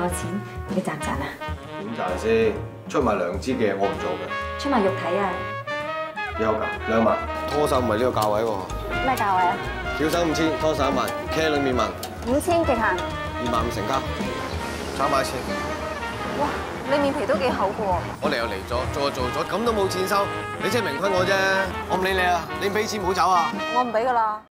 我錢，你賺唔賺啊？ 點賺先？出賣良知嘅我唔做嘅。 出賣肉體啊！ 有㗎，2萬。 拖手唔係呢個價位喎。 咩價位啊？ 翹手5000，拖手1萬，K 裏面問 5000極限。 25000成交，炒埋一次。 哇！你面皮都幾厚㗎喎。 我嚟又嚟咗，做就做咗，咁都冇錢收，你真係明坤我啫。我唔理你啊，你唔俾錢唔好走啊。 我唔俾㗎啦。